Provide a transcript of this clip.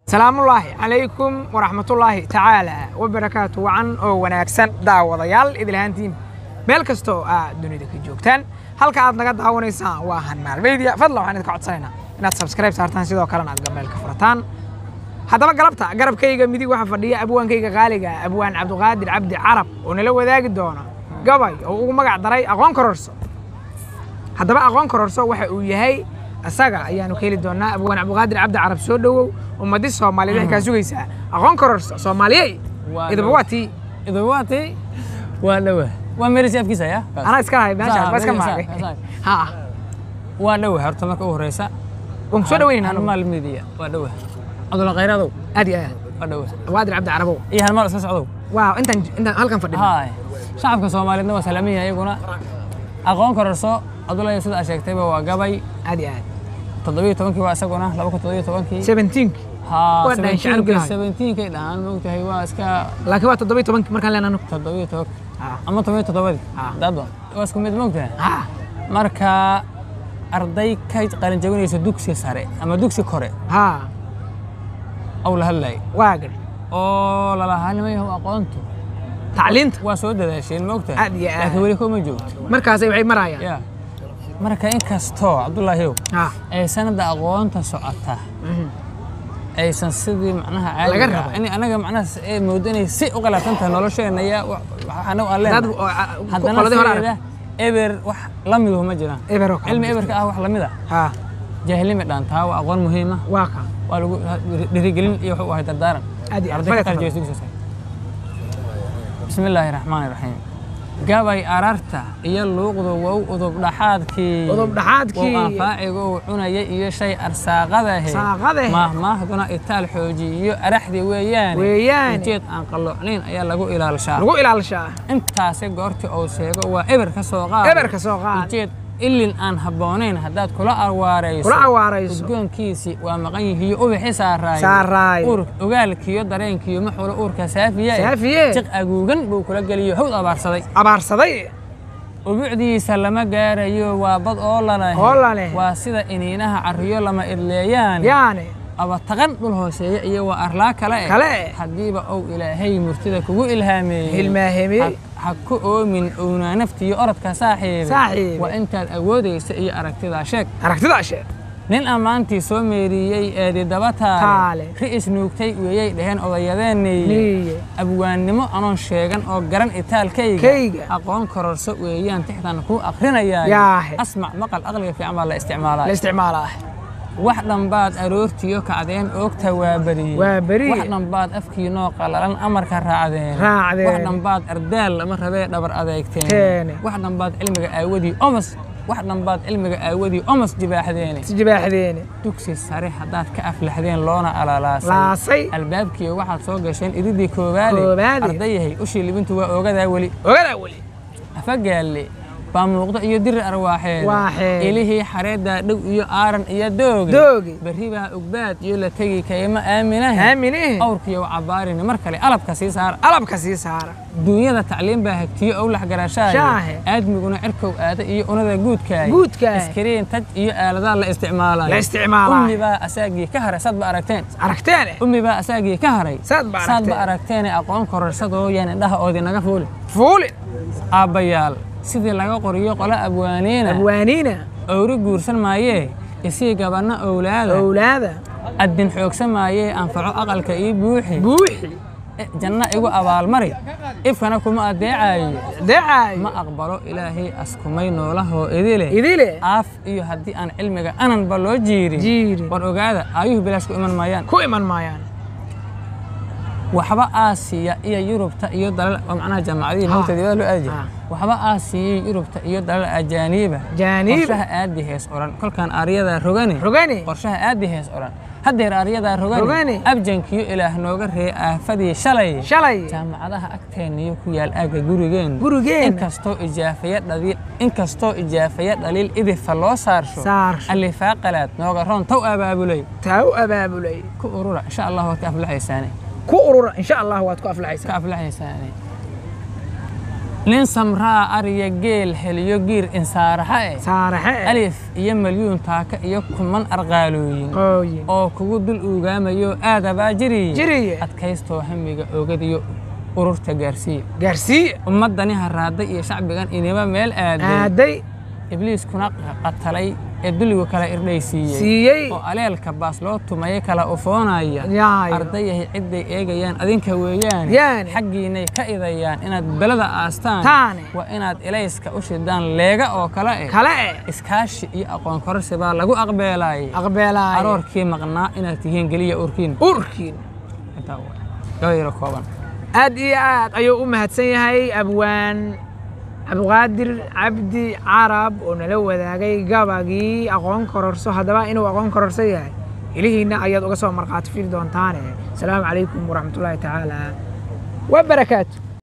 سلام الله عليكم ورحمة الله تعالى وبركاته وعن وناكسن داوديال إذا لهانتين meel kasto dunida ka joogtaan halka aad naga daawanaysaan waa Hanmaal Media fadlan waxaan idinka codsanaynaa inaad subscribe saartaan sidoo kalena aad gameelka furataan haddaba galabta garabkayga midig waxa fadhiya abwaankayga qaaliga abwaan Cabduqaadir Cabdi Carab oo nala wadaagi doona gabay oo ugu magac daray aqoon kororso haddaba aqoon kororso waxa uu yahay asaga ayaanu ka heli doonaa abwaan Cabduqaadir Cabdi Carab soo dhawow ummadii Soomaaliyeed ka sugaysa aqoon kororso Soomaaliyeed idabawati waa ومريس أفكيسة يا أنا إسكاي ماشي بس كم معك ها ودوه هرت مرك أوريسا ومسود وين أنا مال الميديا ودوه عدول غير هذا أدي ودوه وادر عبد عربو إيه هالمرة أساس عدو واو أنت هل كان فدي هاي شعبك الصومالي إنه سلامية يقولنا أقوم كرسو عدول يسود أشياء كتيبه وجبي أدي تضبيط تونكي واسقنا لو كنت تضبيط تونكي 17 ها 17 كده أنا ممكن هي واسكا لكن وقت تضبيط تونكي مركان لنا نو تضبيط توك أما تضبيط تضبيط دابا واسكم مد ممكن مركا أرضي كيت قارن جويني سدوكسي ساري أما دوكسي كوري أو لهلاي واقر أو لا هل ما هو أقونته تعلنت واسود هذا الشيء الموقت لكن وليكم موجود مركا زي وحي مرايا يا مركا إن كاستو عبد الله هيو أي سنة أقونته سعته أي سنسدي معناها عادي يعني أنا معناها مودني سي وقلت أنت نلوش إن هي أنا وقال هذا إبر وح لمي هو مجرى علم إبر كأه وح لمي ذا جاهلين مدان تها وأقوال مهمة واقع ولو دريجلين يحووا هيدا الدار بسم الله الرحمن الرحيم جابي أرارته يلو قدو وضب لحادكي وقفاعي عناية شيء أرساقده ما هدونا إتال حوجي أرحدي ويان جيت أن قلوعنين أيا لقو إلى الشاه انت سيقورتي أو سيقو وإبر كسوغان جيت إلي الآن هبونين هداد كلا أرواريسو وقون كيسي ومغيه هي أبحي ساراي أورك وقالكيو دارينكيو محول أورك سافية تق أقوغن بو كلا قليو حوض أبارصدي وبعدي سلما قاريو وابض أولانه واسيدا إنينها عريو لما إدليان يعني أبا تغن بالهوسية إيا وأرلا كلا حديبا أو إلهي مرتدى كوغو إلهامي حكو أو من أونا نفتي أرد كصاحب وإنت الأودي سئي أركتدا شك نين أمانتي سوميريي آدي دبتا رئيس نوكتي ويي دهين أضياديني أبوان نمو أنون شيغان أو قران إتال كيغا أقوان كررسو وييان تحتان كو أقرنا ياي أسمع مقال أغلق في عمال الاستعمالات waxdan baad aroortiyo kacdeen oogta waa bari waxdan baad afkiino qalalan amarka raacdeen waxdan baad ardaal lama rabee dhabar adeegteen waxdan baad cilmiga aawadii omas jibaaxdeen dugsi sare hadaad ka aflaxdeen loona alaalaasay albaabkii waxaad soo gasheen iridii koobaade ardayahay ushii libintu waa ogadaa weli afagaale باموقدا iyo dir arwaaxeed ilaahi xareeda dhow iyo aaran iyo doog bariba ogbaad iyo la tagi kayma aaminahay awrkiyo cabaarin mar kale alabka sii saara dunyada tacliin baa hagtiyo oo la garashaay aadmiguna cirkow aada iyo unada guudka iskariin taj iyo aalada la isticmaalay ummiba asaagii ka haray sad ba aragteen ummiba asaagii ka haray sad ba aragteen aqoon kororsadoo yaan indhaha oodi naga fuulin aabayaal sidii laga qoriyo qola abwaaniina awri guursan maayee isii gabarna awlaada adin xoogsan maayee anfaco aqalka ii buuxi janna igu abaalmari ifkana kuma adeecayo ma aqbalo ilaahay askumay noolaho idile af iyo hadii aan cilmiga anan ba loo jiiri war ogaada ayuhu bilaash ku iman maayaan وحبا آسيا إيا يوروبتا إيا دلال ومعناها جامعية موتا ديبا لو أجي وحبا آسيا يوروبتا إيا دلال أجانيبا قرشها آدي هيس أوران كل كان آريادا روغاني قرشها آدي هيس أوران هدير آريادا روغاني أبجنكيو إله نوغر هي آفادي شلي جامعادها أكتين يوكو يالآقا غوريغين إنكستو إجافيات دليل إذي فالو سارشو اللي فاقلات نوغرون تو أبابولي كو أرورا إن شاء الله وكاف أفلحيساني إن شاء الله واتكو أفلحيساني nin samraa ariya geel heliyo giir insaaraxe alif iyo milyuun taaka iyo kuman arqaalooyin oo kugu dul ugaamayo aadabaa jiriye adkaystoo hamiga ogadiyo ururta gaarsiiye ummadani haraaday iyo shacbigan inaba meel aaday ibliiskuna qatalay ee duliga kala irdhaysiiyey oo aleelka baas loo tumay kala ufoonaya ardayahay ciday eegayaan adinka weeyaan xaqiinay ka idayaan inaad balada aastaan waa inaad ilayska u shidaan leega oo kale iskaashi iyo aqoon kororsi baa lagu aqbeelay aroorkii maqnaa inaad tihiin geliya urkiin gayro kooban aad iyo aad ayuu u mahadsan yahay abwaan abqaadir cabdi carab oo nala wadaagay gabagii aqoon kororso haddaba inuu aqoon kororso yahay ilihiina ayaad uga soo marqaati fili doontaane asalaamu calaykum waraxmatullaahi tacaala wabarakaatu